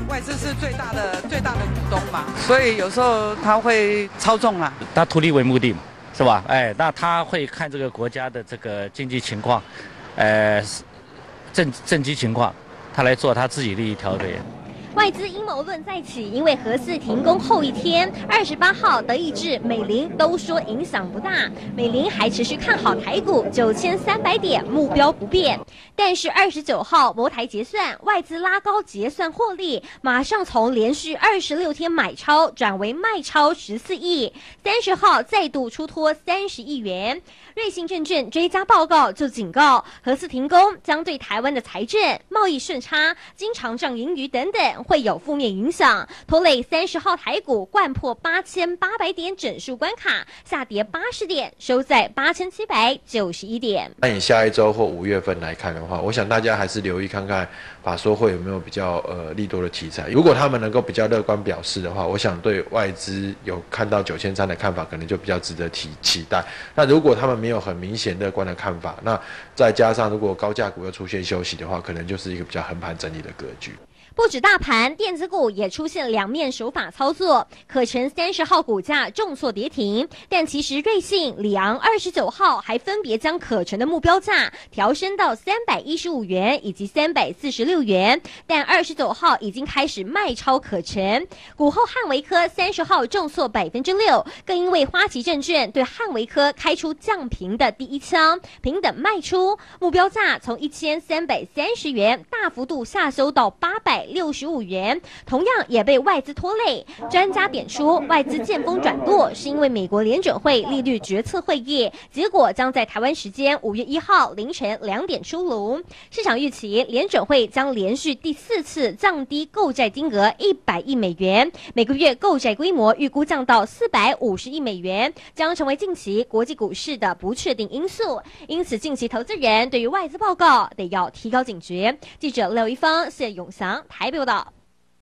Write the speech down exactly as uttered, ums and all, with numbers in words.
外资是最大的最大的股东嘛，所以有时候他会操纵啊。 他图利为目的嘛，是吧？哎，那他会看这个国家的这个经济情况，呃，政政经情况，他来做他自己利益调配。 外资阴谋论再起，因为核四停工后一天，二十八号德意志、美林都说影响不大，美林还持续看好台股九千三百点，目标不变。但是二十九号摩台结算，外资拉高结算获利，马上从连续二十六天买超转为卖超十四亿，三十号再度出脱三十亿元。瑞信证券追加报告就警告，核四停工将对台湾的财政、贸易顺差、经常账盈余等等会有负面影响，拖累三十号台股掼破八千八百点整数关卡，下跌八十点，收在八千七百九十一点。 那以下一周或五月份来看的话，我想大家还是留意看看法说会有没有比较呃利多的题材。如果他们能够比较乐观表示的话，我想对外资有看到九千三的看法，可能就比较值得提期待。那如果他们没有很明显乐观的看法，那再加上如果高价股又出现休息的话，可能就是一个比较横盘整理的格局。 不止大盘，电子股也出现两面手法操作。可成三十号股价重挫跌停，但其实瑞信、里昂二十九号还分别将可成的目标价调升到三百一十五元以及三百四十六元，但二十九号已经开始卖超可成。股后汉维科三十号重挫百分之六，更因为花旗证券对汉维科开出降平的第一枪，平等卖出，目标价从一千三百三十元大幅度下修到八百六十五元，同样也被外资拖累。专家点出，外资见风转舵是因为美国联准会利率决策会议结果将在台湾时间五月一号凌晨两点出炉。市场预期联准会将连续第四次降低购债金额一百亿美元，每个月购债规模预估降到四百五十亿美元，将成为近期国际股市的不确定因素。因此，近期投资人对于外资报告得要提高警觉。记者廖一芳、谢永祥台北报道。